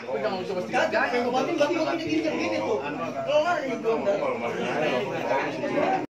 Jangan usah pasti. Kagak, kemarin lagi waktu nyetir gini tuh. Kalau nggak ini belum.